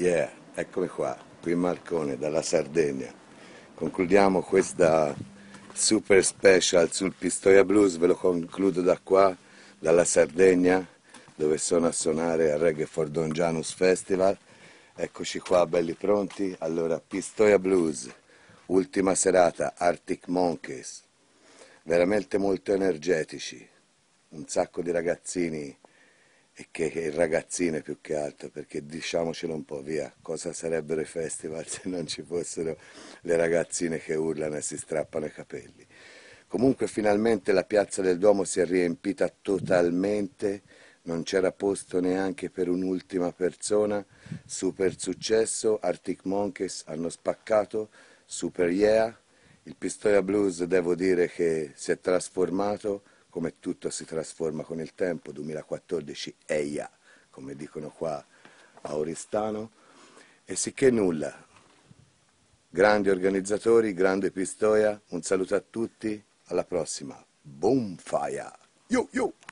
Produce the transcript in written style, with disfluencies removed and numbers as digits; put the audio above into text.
Yeah, eccomi qua, qui in Marcone, dalla Sardegna. Concludiamo questa super special sul Pistoia Blues, ve lo concludo da qua, dalla Sardegna, dove sono a suonare al Reggae for Don Janus Festival. Eccoci qua, belli pronti. Allora, Pistoia Blues, ultima serata, Arctic Monkeys, veramente molto energetici, un sacco di ragazzini e ragazzine più che altro, perché diciamocelo un po', via, cosa sarebbero i festival se non ci fossero le ragazzine che urlano e si strappano i capelli. Comunque finalmente la piazza del Duomo si è riempita totalmente, non c'era posto neanche per un'ultima persona, super successo, Arctic Monkeys hanno spaccato, super yeah, il Pistoia Blues devo dire che si è trasformato, come tutto si trasforma con il tempo, 2014 eia, come dicono qua a Oristano, e sicché nulla. Grandi organizzatori, grande Pistoia, un saluto a tutti, alla prossima. Boom fire! Yo yo!